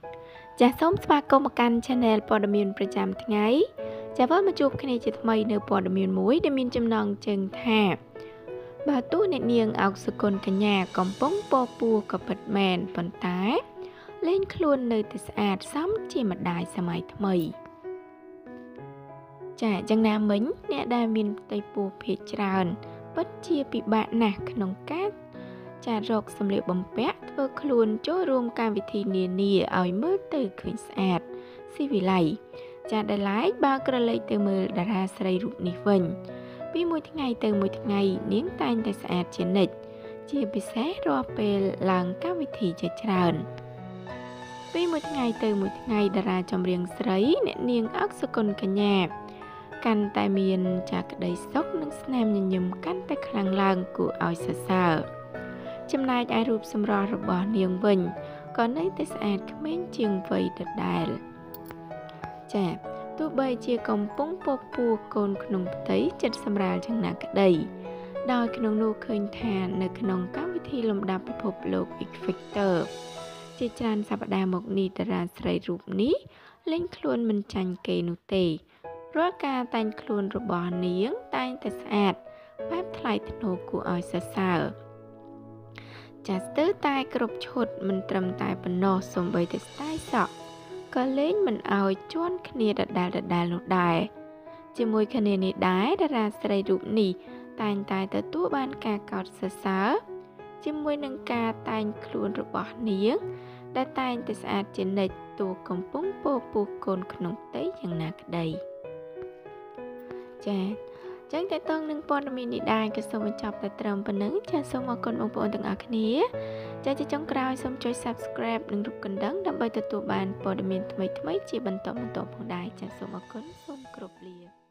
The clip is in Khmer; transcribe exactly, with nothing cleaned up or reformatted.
ចាសសូមស្វាគមន៍មកកាន់ Channel ព័ត៌មានប្រចាំថ្ងៃចាសវិលមកជួបគ្នាជាថ្មីនៅព័ត៌មានមួយដែលមានចំណងជើងថាបើទោះអ្នកនាងអោកសុគន្ធកញ្ញាកំពុងពពោះក៏ពិតមែនប៉ុន្តែលេងខ្លួននៅតែស្អាតសមជាម្ដាយសម័យថ្មីចាសយ៉ាងណាមិញអ្នកដែលមានផ្ទៃពោះភាគច្រើនពិតជាពិបាកណាស់ក្នុងការចារកសម្លៀកបំពាក់ធ្វើខ្លួនចូលរួមកម្មវិធីនានាឲ្យមើលទៅឃើញស្អាតស៊ីវិល័យចាដែលឡែកបើក្រឡេកទៅមើលតារាស្រីរូបនេះវិញពីមួយថ្ងៃទៅមួយថ្ងៃនាងតែងតែស្អាតជានិច្ចជាពិសេសរាល់ពេលឡើងកម្មវិធីជាច្រើនពីមួយថ្ងៃទៅមួយថ្ងៃតារាចម្រៀងស្រីអ្នកនាងអុកសុគន្ធកញ្ញាកាន់តែមានចាក្តីសុខនិងស្នាមញញឹមកាន់តែខ្លាំងឡើងគួរឲ្យសរសើរចំណែកឯរូបសម្រស់របស់នាងវិញក៏នៅតែស្អាតក្មេងជាងវ័យដដែលចា៎ទោះបីជាកំពុងពពោះកូនក្នុងផ្ទៃចិត្តសម្រាលយ៉ាងណាក្តីដោយក្នុងនោះឃើញថានៅក្នុងកម្មវិធីលំដាប់ពិភពលោក X Factor ជាច្រើនសប្តាហ៍មកនេះតារាស្រីរូបនេះលេងខ្លួនមិនចាញ់គេនោះទេរាល់ការតែងខ្លួនរបស់នាងតែងតែស្អាតបែបថ្លៃថ្នូរគួរឲ្យសរសើរចាស្ទើរតែគ្រប់ឈុតមិនត្រឹមតែប៉ុណ្ណោះសូម្បីតែស្ទាយសក់ក៏លេងមិនឲ្យជន់គ្នាដដែលដដែលនោះដែរជាមួយគ្នានេះដែរតារាស្រីរូបនេះតែងតែទទួលបានការកោតសរសើរជាមួយនឹងការតែងខ្លួនរបស់នាងដែលតែងតែស្អាតជានិច្ចទោះកំពុងពោពោះកូនក្នុងផ្ទៃយ៉ាងណាក្តីចាចឹងតើតើនឹងព័ត៌មាននេះដែរក៏សូមបញ្ចប់តែត្រឹមប៉ុណ្្នឹងចាសសូមអរគុណបងប្អូនទាំងអស់គ្នាចាជាចុងក្រោយសូមចុច Subscribe និងរូបកណ្ដឹងដើម្បីទទួលបានព័ត៌មានថ្មីៗជាបន្តបន្ទាប់ផងដែរចាសសូមអរគុណសូមគោរពលា